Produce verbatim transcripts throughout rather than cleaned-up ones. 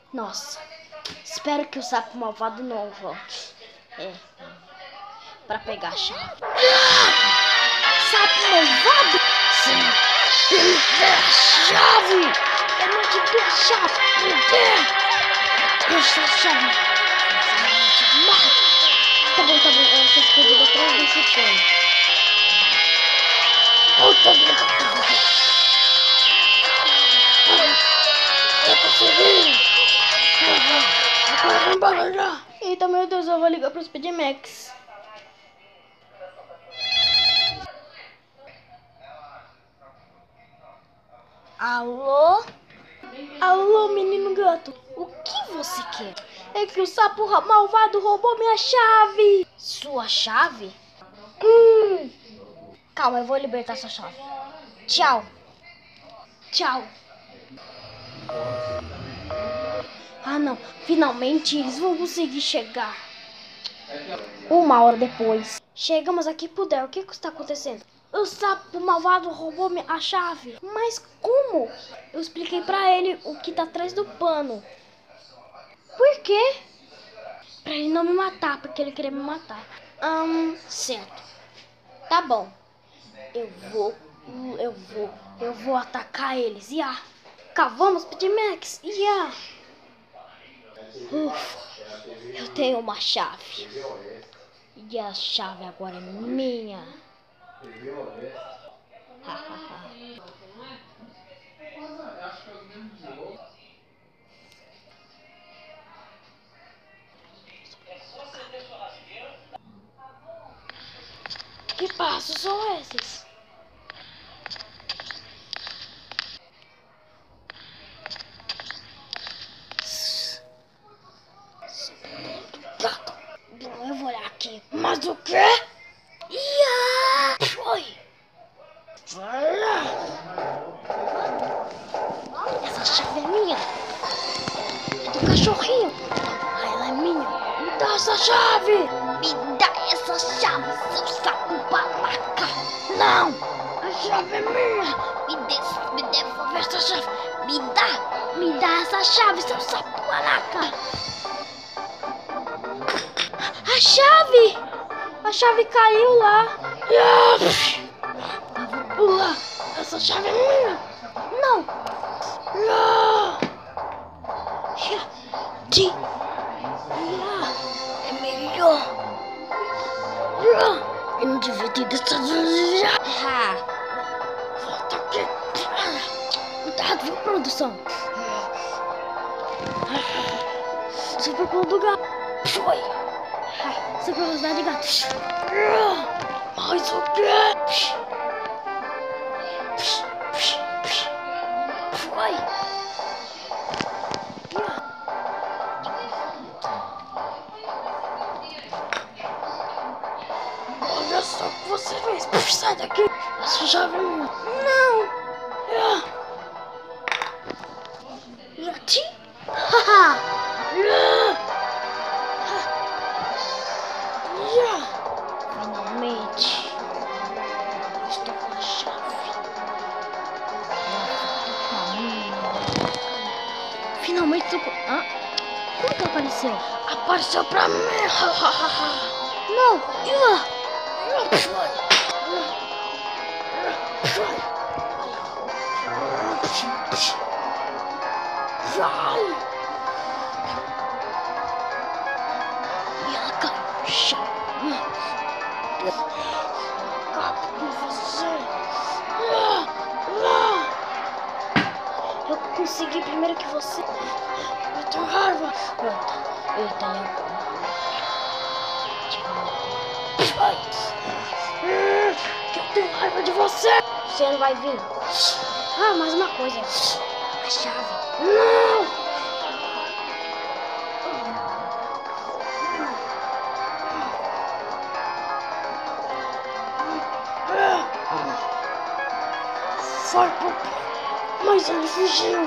Nossa, espero que o sapo malvado não volte. É, pra pegar a chave. Ah! Sapo malvado? Sim, ele quer a chave! Eu não te dou a chave! Me dê! Deixa a chave! Tá bom, tá bom, ela está escondida atrás desse pano. Oh, tá bom, tá bom. Eu consegui! Agora vai embora já! Eita, meu Deus, eu vou ligar pro Speed Max. Alô? Alô, menino gato. O que você quer? É que o sapo malvado roubou minha chave. Sua chave? Hum. Calma, eu vou libertar sua chave. Tchau. Tchau. Ah, não. Finalmente eles vão conseguir chegar. Uma hora depois. Chegamos aqui pro Del. O que que está acontecendo? O sapo malvado roubou a chave. Mas como? Eu expliquei pra ele o que tá atrás do pano. Por quê? Pra ele não me matar, porque ele queria me matar. Hum, certo. Tá bom. Eu vou, eu vou, eu vou atacar eles. Ya. Cá, vamos, Speed Max. Ya. Ufa, eu tenho uma chave. E a chave agora é minha. Que passos são esses? Gato. Eu vou olhar aqui. Mas o quê? Ia! Foi! Essa chave é minha. É do cachorrinho. Ah, ela é minha. Me dá essa chave! Me dá essa chave, seu sapo babaca! Não! A chave é minha! Me, de me devolve essa chave! Me dá! Me dá essa chave, seu sapo babaca! A chave! A chave caiu lá! Eu vou pular! Essa chave é minha! Não! Não! Ti! É melhor! Eu não devia ter deixado. Ah, volta aqui! Cuidado, viu, produção? Super pulo do gato! Foi! Super velocidade de gato! Mais o quê? Foi! Olha só o que você fez! Sai daqui! Essa chave é minha! Não! E a ti? Haha! Finalmente! Eu estou com a chave! Finalmente estou com... Ah? Como que apareceu? Apareceu pra mim! Não! Ia! Vai! E ela caiu no chão. Acabo com você. Eu consegui primeiro que você. Eu tenho raiva. Eita, eita, eu tenho raiva de você. Você não vai vir. Ah, mais uma coisa. A chave. Não! Sai, papai. Mas ele fugiu.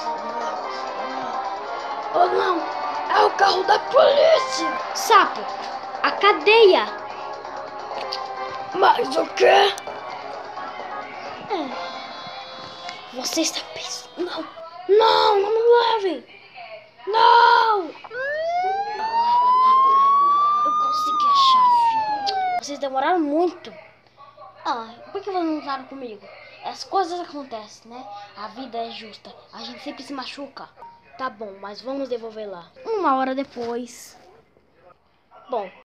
Oh, não. É o carro da polícia. Sapo, a cadeia. Mas o quê? É. Você está pensando... Não. Não, não me leve. Não! Eu consegui a chave. Vocês demoraram muito. Ah, por que vocês não falaram comigo? As coisas acontecem, né? A vida é justa. A gente sempre se machuca. Tá bom, mas vamos devolver lá. Uma hora depois. Bom,